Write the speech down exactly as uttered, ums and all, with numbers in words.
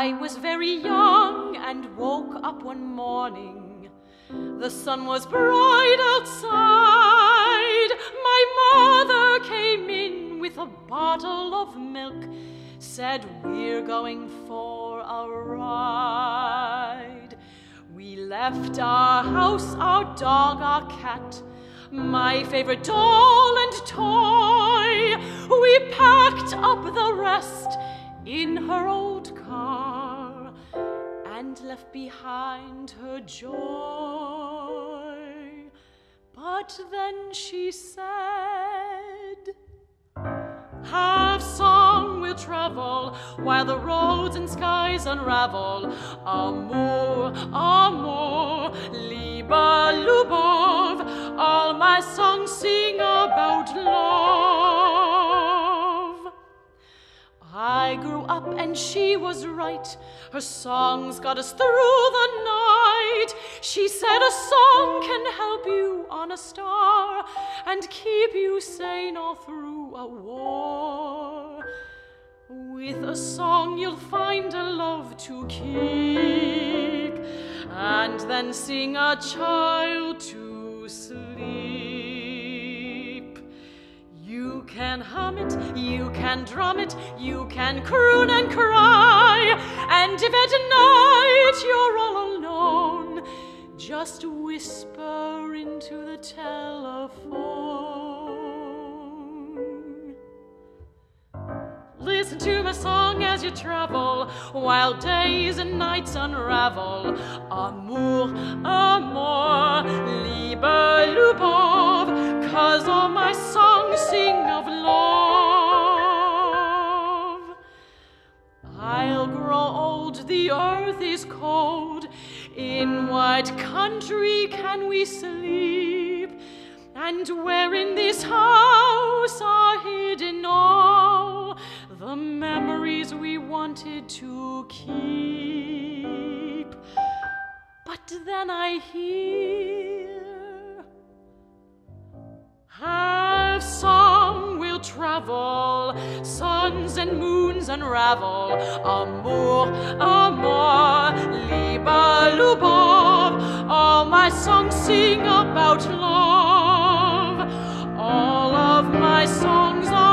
I was very young and woke up one morning. The sun was bright outside. My mother came in with a bottle of milk, said we're going for a ride. We left our house, our dog, our cat, my favorite doll and toy. We packed up the rest in her old car and left behind her joy. But then she said, have song, we'll travel while the roads and skies unravel. Amour, amour, Liebe, Lubov, all my songs sing about love. I grew up and she was right. Her songs got us through the night. She said a song can help you on a star and keep you sane all through a war. With a song you'll find a love to keep and then sing a child to sleep. You can hum it, you can drum it, you can croon and cry, and if at night you're all alone, just whisper into the telephone. Listen to my song as you travel, while days and nights unravel. Amour, amour, Liebe, Lubov, 'cause all my songs sing of love. I'll grow old, the earth is cold. In what country can we sleep? And where in this house are hidden all the memories we wanted to keep? But then I hear, have song, we'll travel, suns and moons unravel. Amour, amour, Liebe, Lubov, all my songs sing about love. All of my songs are